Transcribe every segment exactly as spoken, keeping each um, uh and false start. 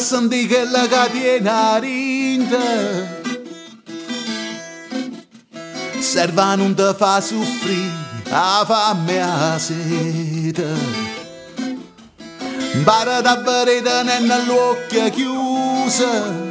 sentire che la catena rinda. Serva non ti fa soffrire la fame e la sete. Impara da vedere nell'occhio chiuso.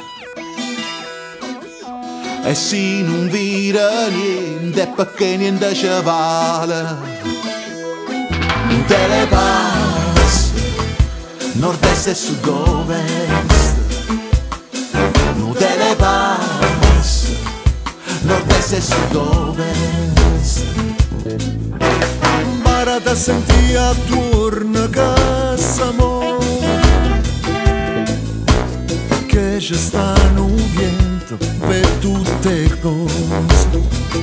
E se non vira niente è perché niente ci vale. Non te le passi, nord-est e sud-ovest. Non te le passi, nord-est e sud-ovest. Impara a sentire attorno che siamo, che ci stanno un vento per tutte le cose.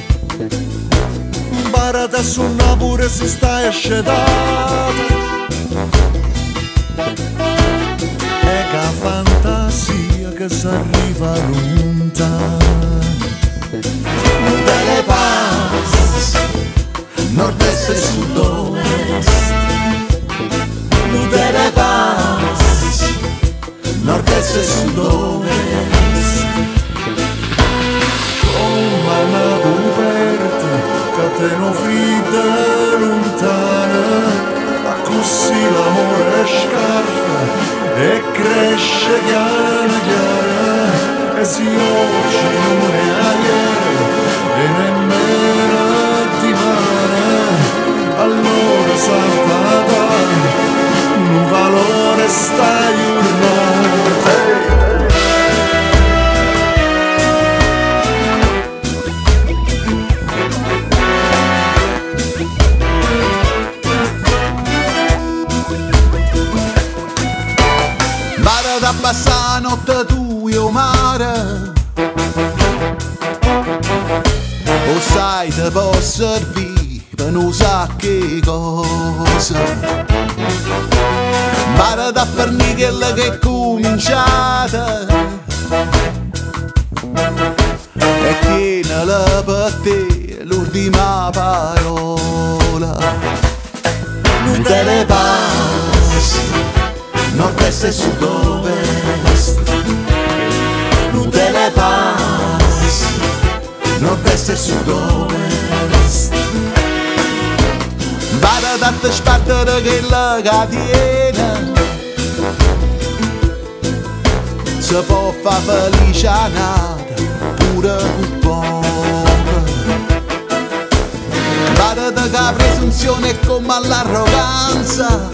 Impara a suonare pure se stai ascetato, e che fantasia che si arriva lontano. Non te le passi, nord-est e sud-ovest. Non te le passi, nord-est e sud-ovest. Come una coperta che te non fridda lontana, ma così l'amore scarfa e cresce chiara chiara, e si oggi non è ieri e nemmeno dimane. Allora salta un valore stai urlando. Mare da passare notte tu io mare, o sai te può servire per non sa che cosa. Mare da farmi quella che è cominciata, e tienila per te l'ultima parola. Non te le passi, nord-est e sud-ovest. Non te le passi, nord-est e sud-ovest. Vada da te sbattere che la catena si può far felice a nata pure con poco. Vada da che la presunzione è come all'arroganza,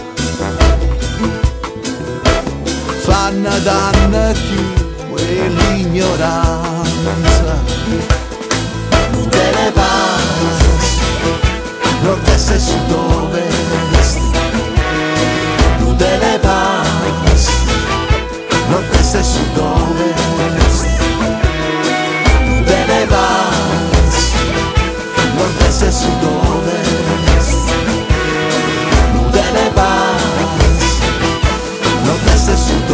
fanno danno più e l'ignoranza. Non te le passi, nord-est e sud-ovest. Non te le passi, nord-est e sud-ovest. Non te le passi, nord-est e sud-ovest. Non te le passi, nord-est e sud-ovest.